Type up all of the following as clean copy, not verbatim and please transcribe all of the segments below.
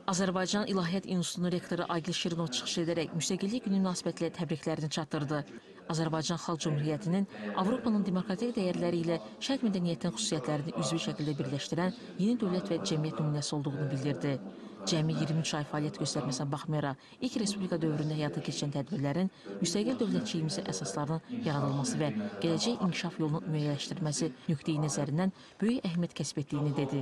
Azərbaycan İlahiyyat İnstitutunun rektoru Aygül Şirinov çıxış edərək Müstəqillik Günü münasibətilə təbriklərini çatdırdı. Azərbaycan Xalq Cümhuriyyətinin Avropanın demokratik dəyərləri ilə şərq mədəniyyətinin xüsusiyyətlərini üzvü şəkildə birləşdirən yeni dövlət və cəmiyyət nümunəsi olduğunu bildirdi. Cəmi 23 ay fəaliyyət göstərməsinə baxmayaraq, ilk Respublika dövründə həyata keçən tədbirlərin müstəqil dövlətçiliyimizin əsaslarının yaradılması və gələcək inkişaf yolunun müəyyənləşdirilməsi nöqteyi nəzərindən böyük əhəmiyyət kəsb etdiyini dedi.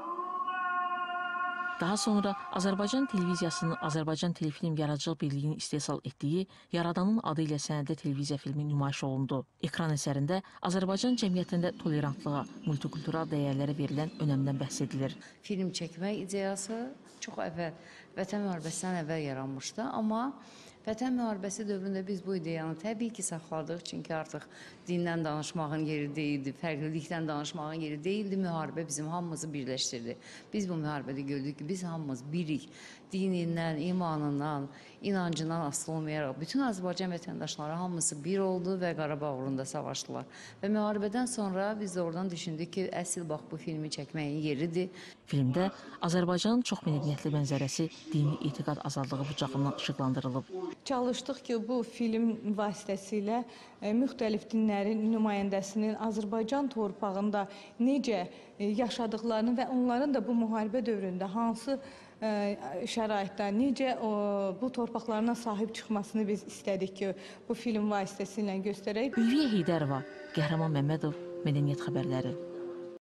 Daha sonra Azərbaycan televiziyasının Azərbaycan Telefilm Yaradıcılıq Birliyinin istehsal etdiyi Yaradanın adı ilə sənədli televiziya filmi nümayiş olundu. Ekran əsərində Azərbaycan cəmiyyətində tolerantlığa, multikultural dəyərlərə verilən önəmdən bəhs edilir. Film çəkmək ideyası çox əvvəl, Vətən müharibəsindən əvvəl yaranmışdı, amma Vətən müharibəsi dövründə biz bu ideyanı təbii ki saxladıq, çünki artıq dindən danışmağın yeri deyildi, fərqlilikdən danışmağın yeri deyildi, müharibə bizim hamımızı birləşdirdi. Biz bu müharibədə gördük ki, biz hamımız birik, dinindən, imanından, inancından asılı olmayaraq bütün Azərbaycan vətəndaşları hamısı bir oldu və Qarabağ uğrunda savaşdılar. Və müharibədən sonra biz də oradan düşündük ki, əsl bax bu filmi çəkməyin yeridir. Filmdə Azərbaycanın çox mədəniyyətli mənzərəsi dini etiqad azadlığı bucağından işıqlandırılıb. Çalışdıq ki, bu film vasitəsilə müxtəlif dinlərin nümayəndəsinin Azərbaycan torpağında necə yaşadıqlarını və onların da bu müharibə dövründə hansı şəraitdə necə bu torpaqlarına sahib çıxmasını biz istədik ki, bu film vasitəsilə göstərək. Ülviyə Heydərova, Qəhrəman Məmmədov, Mədəniyyət xəbərləri.